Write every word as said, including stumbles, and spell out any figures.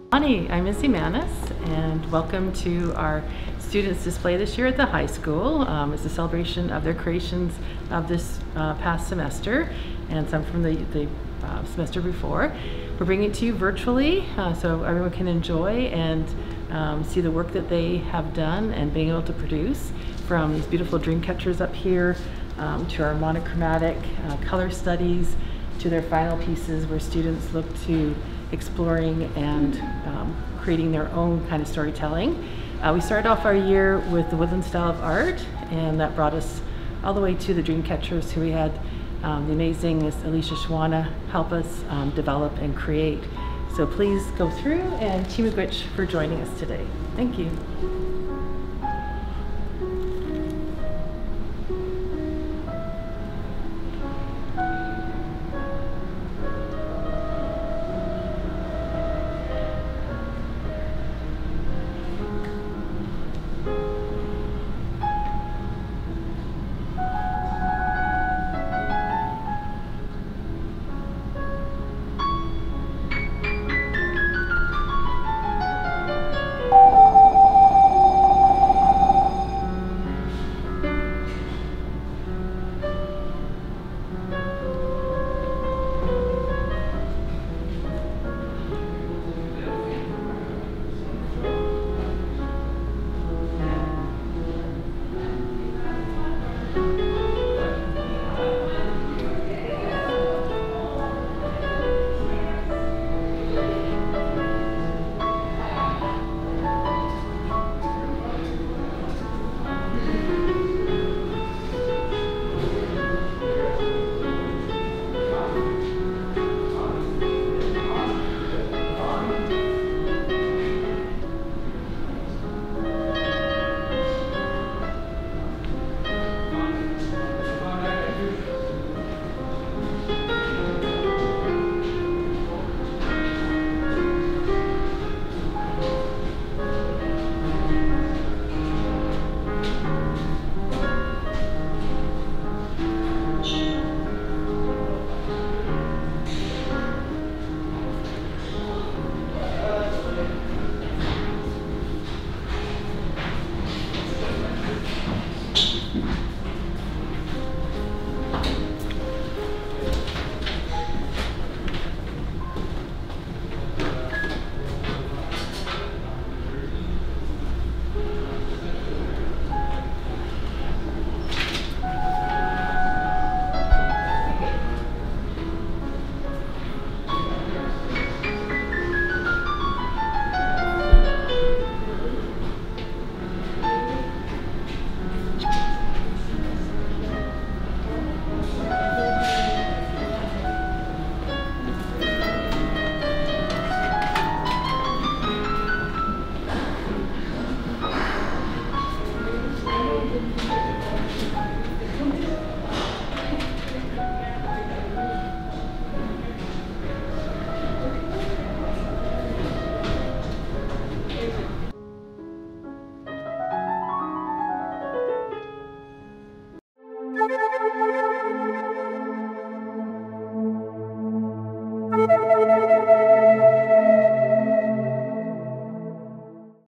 Bonnie, I'm Missy Manis, and welcome to our students display this year at the high school. Um, it's a celebration of their creations of this uh, past semester and some from the, the uh, semester before. We're bringing it to you virtually uh, so everyone can enjoy and um, see the work that they have done and being able to produce, from these beautiful dream catchers up here um, to our monochromatic uh, color studies to their final pieces where students look to exploring and um, creating their own kind of storytelling. Uh, we started off our year with the woodland style of art, and that brought us all the way to the dream catchers, who we had um, the amazing Miss Alicia Schwana help us um, develop and create. So please go through, and Team Wiikwemkoong for joining us today. Thank you.